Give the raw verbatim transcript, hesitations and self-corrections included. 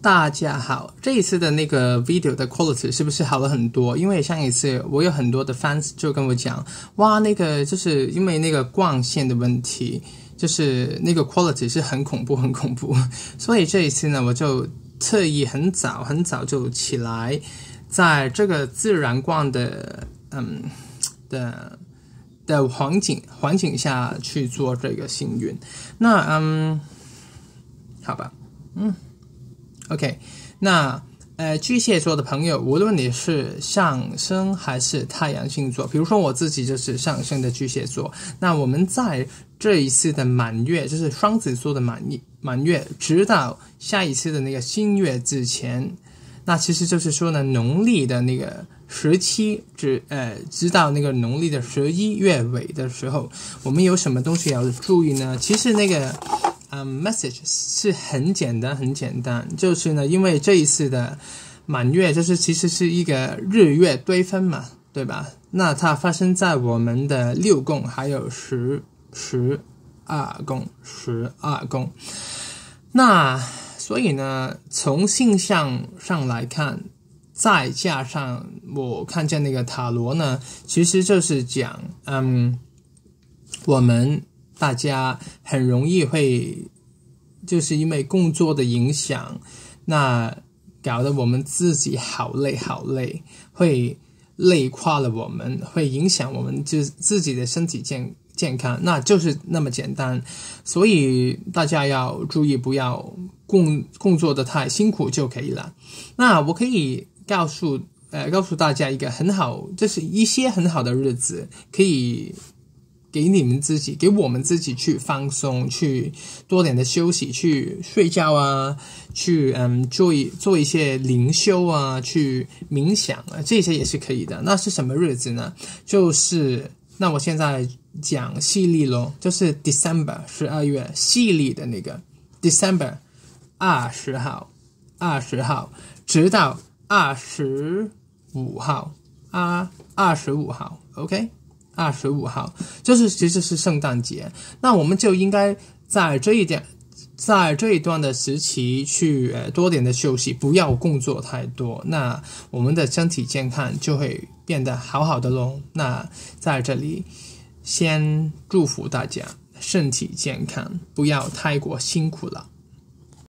大家好，这一次的那个 video 的 quality 是不是好了很多？因为上一次我有很多的 fans 就跟我讲，哇，那个就是因为那个光线的问题，就是那个 quality 是很恐怖很恐怖，所以这一次呢，我就特意很早很早就起来，在这个自然光的嗯的的环境环境下去做这个幸运。那嗯，好吧，嗯。OK， 那呃巨蟹座的朋友，无论你是上升还是太阳星座，比如说我自己就是上升的巨蟹座，那我们在这一次的满月，就是双子座的满满月，直到下一次的那个新月之前，那其实就是说呢，农历的那个十七直呃直到那个农历的十一月尾的时候，我们有什么东西要注意呢？其实那个嗯 message 是很简单很简单，就是呢，因为这一次的满月就是其实是一个日月对分嘛，对吧？那它发生在我们的六宫还有十十二宫十二宫，那所以呢，从星象上来看，再加上我看见那个塔罗呢，其实就是讲嗯我们大家很容易会就是因为工作的影响，那搞得我们自己好累好累，会累垮了我们，会影响我们就自己的身体健健康，那就是那么简单。所以大家要注意，不要工工作的太辛苦就可以了。那我可以告诉呃告诉大家一个很好，就是一些很好的日子，可以给你们自己，给我们自己去放松，去多点的休息，去睡觉啊，去嗯做一做一些灵修啊，去冥想啊，这些也是可以的。那是什么日子呢？就是那我现在讲西历咯，就是 December 十二月西历的那个 December 二十号二十号直到二十五号啊二十五号 OK。二十五号就是其实是圣诞节，那我们就应该在这一点在这一段的时期去呃多点的休息，不要工作太多，那我们的身体健康就会变得好好的咯。那在这里先祝福大家身体健康，不要太过辛苦了。